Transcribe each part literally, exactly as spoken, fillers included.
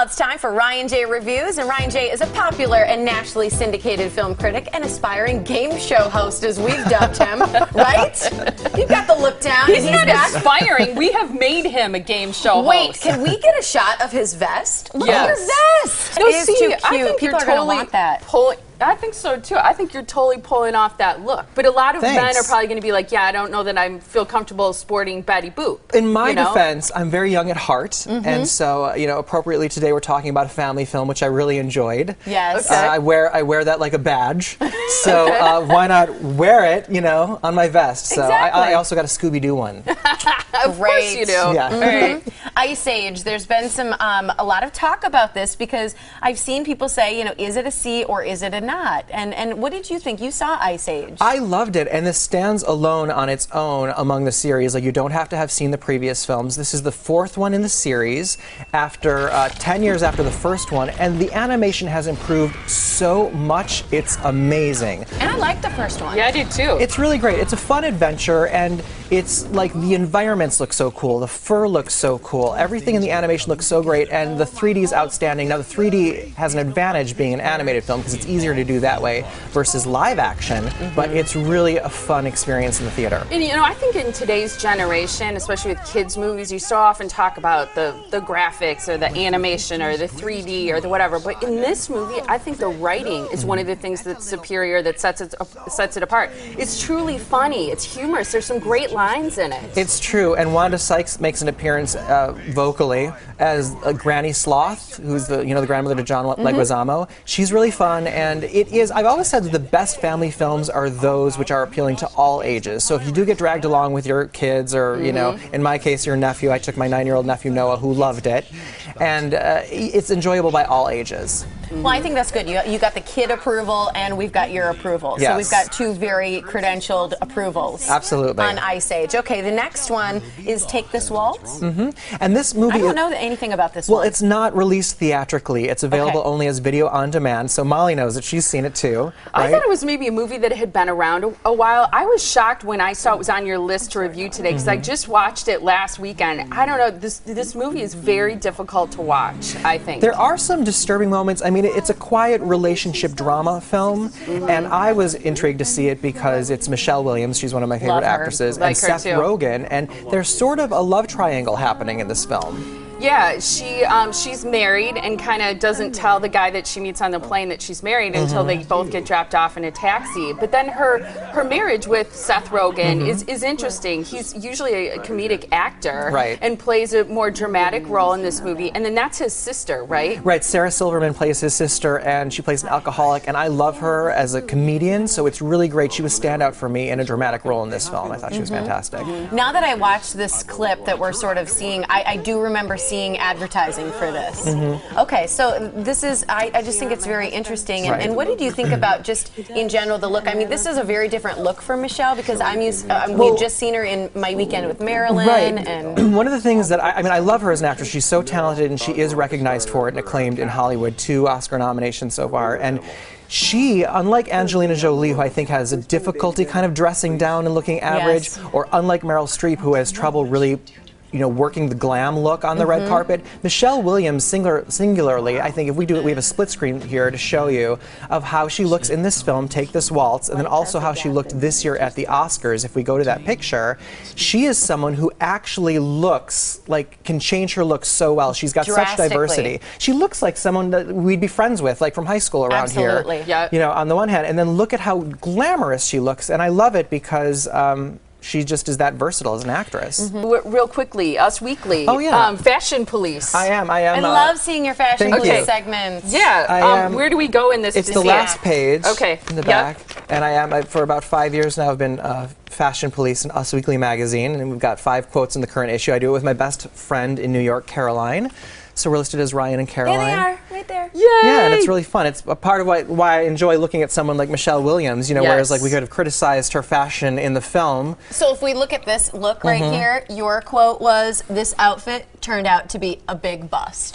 It's time for Ryan J. Reviews, and Ryan J. is a popular and nationally syndicated film critic and aspiring game show host, as we've dubbed him, right? You've got the look down. He's, he's not back. aspiring. We have made him a game show Wait, host. can we get a shot of his vest? Look Yes. at your vest. No, It is see, too cute. I think People you're are going to totally want that. pulling. I think so too. I think you're totally pulling off that look. But a lot of Thanks. men are probably going to be like, "Yeah, I don't know that I feel comfortable sporting Betty Boop." In my you know? defense, I'm very young at heart, mm-hmm. and so uh, you know, appropriately today we're talking about a family film, which I really enjoyed. Yes. Uh, I wear I wear that like a badge, so uh, why not wear it? You know, on my vest. So Exactly. I, I also got a Scooby-Doo one. Of course you do. Yeah. Mm-hmm. Ice Age. There's been some um, a lot of talk about this because I've seen people say, you know, is it a C or is it a not? And and what did you think? You saw Ice Age. I loved it, and this stands alone on its own among the series. Like, you don't have to have seen the previous films. This is the fourth one in the series, after uh, ten years after the first one, and the animation has improved so much. It's amazing. And I liked the first one. Yeah, I did too. It's really great. It's a fun adventure, and it's like the environments look so cool. The fur looks so cool. Everything in the animation looks so great, and the three D is outstanding. Now, the three D has an advantage being an animated film because it's easier to do that way versus live action, mm-hmm. but it's really a fun experience in the theater. And you know, I think in today's generation, especially with kids' movies, you so often talk about the, the graphics or the animation or the three D or the whatever, but in this movie, I think the writing is one of the things that's superior, that sets it, uh, sets it apart. It's truly funny. It's humorous. There's some great lines in it. It's true, and Wanda Sykes makes an appearance uh, vocally as uh, Granny Sloth, who's the you know the grandmother to John mm-hmm. Leguizamo. She's really fun, and it is. I've always said that the best family films are those which are appealing to all ages. So if you do get dragged along with your kids, or mm-hmm. you know, in my case, your nephew, I took my nine-year-old nephew Noah, who loved it, and uh, it's enjoyable by all ages. Well, I think that's good. You, you got the kid approval, and we've got your approval. Yes. So we've got two very credentialed approvals. Absolutely. On Ice Age. Okay, the next one is Take This Waltz. Mm-hmm. And this movie. I don't is, know anything about this well, one. it's not released theatrically. It's available Okay. only as video on demand. So Molly knows it. She's seen it too. I right? thought it was maybe a movie that had been around a, a while. I was shocked when I saw it was on your list to review today because mm-hmm. I just watched it last weekend. I don't know. This this movie is very difficult to watch, I think. There are some disturbing moments. I mean, it's a quiet relationship drama film, mm-hmm. and I was intrigued to see it because it's Michelle Williams. She's one of my favorite Love her. actresses, Like and her Seth too. Rogen, and there's sort of a love triangle happening in this film. Yeah, she um, she's married and kind of doesn't tell the guy that she meets on the plane that she's married mm-hmm. until they both get dropped off in a taxi. But then her her marriage with Seth Rogen mm-hmm. is, is interesting. He's usually a comedic actor right. and plays a more dramatic role in this movie. And then that's his sister, right? Right, Sarah Silverman plays his sister, and she plays an alcoholic, and I love her as a comedian, so it's really great. She was standout for me in a dramatic role in this film. I thought she was mm-hmm. fantastic. Now that I watched this clip that we're sort of seeing, I, I do remember seeing advertising for this. Mm-hmm. Okay, so this is, I, I just think it's very interesting. And, Right. and what did you think about just in general the look? I mean, this is a very different look for Michelle because I'm used, uh, Well, we've just seen her in My Weekend with Marilyn. Right. And one of the things that I, I mean, I love her as an actress. She's so talented, and she is recognized for it and acclaimed in Hollywood. Two Oscar nominations so far, and she, unlike Angelina Jolie, who I think has a difficulty kind of dressing down and looking average, Yes. or unlike Meryl Streep, who has trouble really, you know, working the glam look on the red carpet. Michelle Williams, singular, singularly, I think if we do it, we have a split screen here to show you of how she looks in this film, Take This Waltz, and then also how she looked this year at the Oscars. If we go to that picture, she is someone who actually looks like, can change her look so well. She's got such Drastically. diversity. She looks like someone that we'd be friends with, like from high school around Absolutely. here. Yeah. You know, on the one hand, and then look at how glamorous she looks, and I love it because um, she just is that versatile as an actress. Mm-hmm. W- Real quickly, Us Weekly. Oh, yeah. Um, Fashion Police. I am, I am. I uh, love seeing your fashion thank police you. segments. Yeah. I um, am- where do we go in this? It's to the see last it? page Okay. in the Yep. back, and I am I, for about five years now. I've been uh, Fashion Police in Us Weekly magazine, and we've got five quotes in the current issue. I do it with my best friend in New York, Caroline. So we're listed as Ryan and Caroline. There they are, right there. Yay! Yeah, and it's really fun. It's a part of why, why I enjoy looking at someone like Michelle Williams, you know, Yes. whereas like we could have criticized her fashion in the film. So if we look at this look right Mm-hmm. here, your quote was, "This outfit turned out to be a big bust."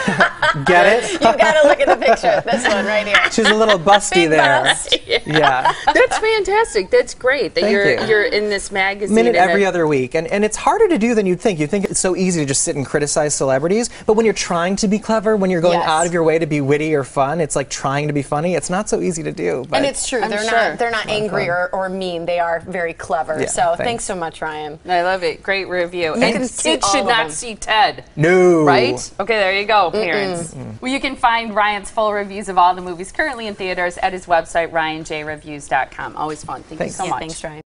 Get it? You gotta look at the picture. This one right here. She's a little busty Big there. bust. Yeah. That's fantastic. That's great that Thank you're you. you're in this magazine. Minute and every that- other week, and and it's harder to do than you'd think. You think it's so easy to just sit and criticize celebrities, but when when you're trying to be clever, when you're going Yes. out of your way to be witty or fun, it's like trying to be funny. It's not so easy to do. But And it's true. I'm they're sure. not they're not angry or, or mean. They are very clever. Yeah, so thanks. thanks so much, Ryan. I love it. Great review. You and can see kids all should of not them. see Ted. no. Right? Okay, there you go, parents. Well, you can find Ryan's full reviews of all the movies currently in theaters at his website, ryan j reviews dot com. Always fun. Thank Thanks. you so Yeah, much. thanks, Ryan.